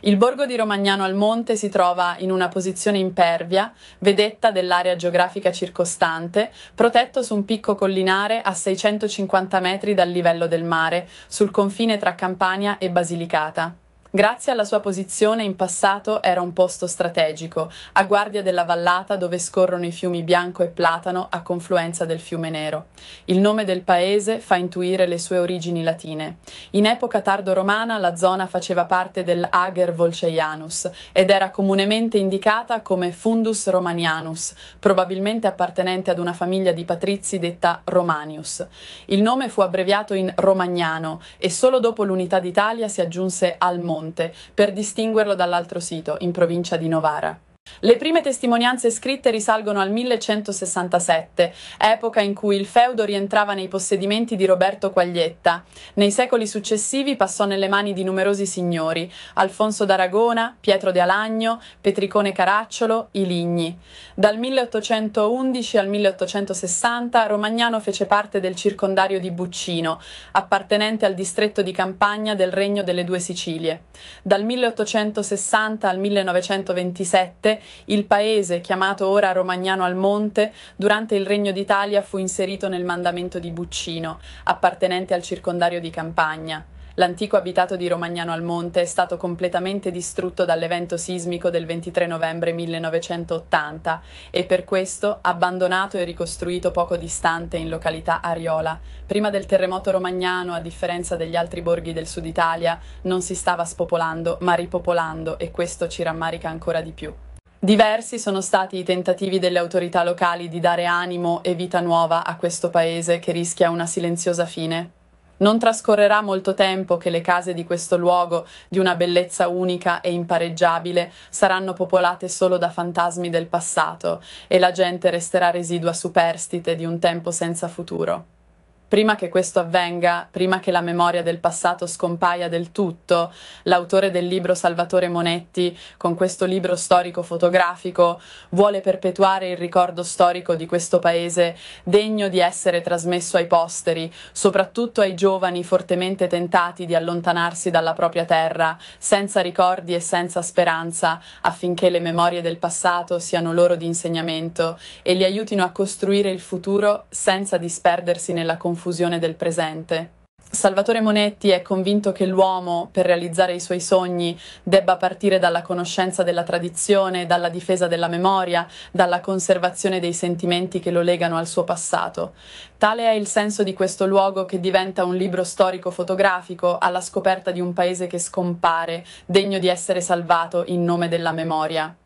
Il borgo di Romagnano al Monte si trova in una posizione impervia, vedetta dell'area geografica circostante, protetto su un picco collinare a 650 metri dal livello del mare, sul confine tra Campania e Basilicata. Grazie alla sua posizione in passato era un posto strategico, a guardia della vallata dove scorrono i fiumi Bianco e Platano a confluenza del fiume Nero. Il nome del paese fa intuire le sue origini latine. In epoca tardo-romana la zona faceva parte dell'Ager Volceianus ed era comunemente indicata come Fundus Romanianus, probabilmente appartenente ad una famiglia di patrizi detta Romanius. Il nome fu abbreviato in Romagnano e solo dopo l'unità d'Italia si aggiunse al Monte per distinguerlo dall'altro sito, in provincia di Novara. Le prime testimonianze scritte risalgono al 1167, epoca in cui il feudo rientrava nei possedimenti di Roberto Quaglietta. Nei secoli successivi passò nelle mani di numerosi signori: Alfonso d'Aragona, Pietro de Alagno, Petricone Caracciolo, i Ligni. Dal 1811 al 1860 Romagnano fece parte del circondario di Buccino, appartenente al distretto di Campagna del Regno delle Due Sicilie. Dal 1860 al 1927 il paese, chiamato ora Romagnano al Monte, durante il Regno d'Italia fu inserito nel mandamento di Buccino, appartenente al circondario di Campagna. L'antico abitato di Romagnano al Monte è stato completamente distrutto dall'evento sismico del 23 novembre 1980 e per questo abbandonato e ricostruito poco distante in località Ariola. Prima del terremoto romagnano, a differenza degli altri borghi del sud Italia, non si stava spopolando ma ripopolando, e questo ci rammarica ancora di più. Diversi sono stati i tentativi delle autorità locali di dare animo e vita nuova a questo paese che rischia una silenziosa fine. Non trascorrerà molto tempo che le case di questo luogo, di una bellezza unica e impareggiabile, saranno popolate solo da fantasmi del passato e la gente resterà residua superstite di un tempo senza futuro. Prima che questo avvenga, prima che la memoria del passato scompaia del tutto, l'autore del libro Salvatore Monetti, con questo libro storico-fotografico, vuole perpetuare il ricordo storico di questo paese degno di essere trasmesso ai posteri, soprattutto ai giovani fortemente tentati di allontanarsi dalla propria terra, senza ricordi e senza speranza, affinché le memorie del passato siano loro di insegnamento e li aiutino a costruire il futuro senza disperdersi nella confusione del presente. Salvatore Monetti è convinto che l'uomo, per realizzare i suoi sogni, debba partire dalla conoscenza della tradizione, dalla difesa della memoria, dalla conservazione dei sentimenti che lo legano al suo passato. Tale è il senso di questo luogo, che diventa un libro storico-fotografico alla scoperta di un paese che scompare, degno di essere salvato in nome della memoria.